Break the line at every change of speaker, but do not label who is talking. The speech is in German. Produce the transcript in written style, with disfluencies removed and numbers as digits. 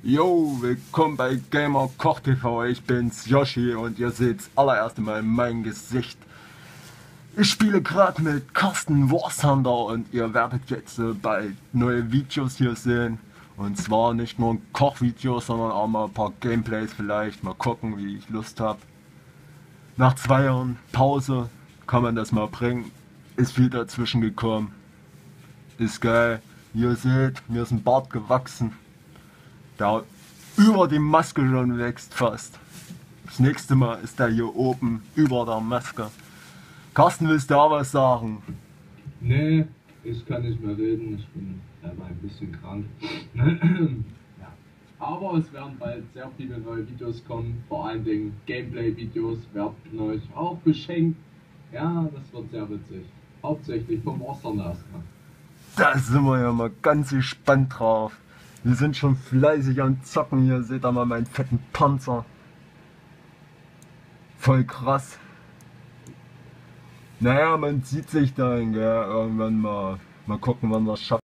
Jo, willkommen bei Gamer Koch TV. Ich bin's Yoshi und ihr seht's allererst Mal mein Gesicht. Ich spiele gerade mit Carsten Warsander und ihr werdet jetzt bald neue Videos hier sehen. Und zwar nicht nur ein Kochvideo, sondern auch mal ein paar Gameplays vielleicht. Mal gucken, wie ich Lust habe. Nach 2 Jahren Pause kann man das mal bringen. Ist viel dazwischen gekommen. Ist geil. Ihr seht, mir ist ein Bart gewachsen. Der über die Maske schon wächst fast. Das nächste Mal ist er hier oben über der Maske. Carsten, willst du auch was sagen?
Nee, ich kann nicht mehr reden, ich bin selber ein bisschen krank. Ja. Aber es werden bald sehr viele neue Videos kommen, vor allen Dingen Gameplay-Videos werden euch auch beschenkt. Ja, das wird sehr witzig. Hauptsächlich vom Ostern erstmal.
Da sind wir ja mal ganz gespannt drauf. Wir sind schon fleißig am Zocken hier. Seht ihr mal meinen fetten Panzer. Voll krass. Naja, man sieht sich dann, gell, irgendwann mal. Mal gucken, wann wir es schaffen.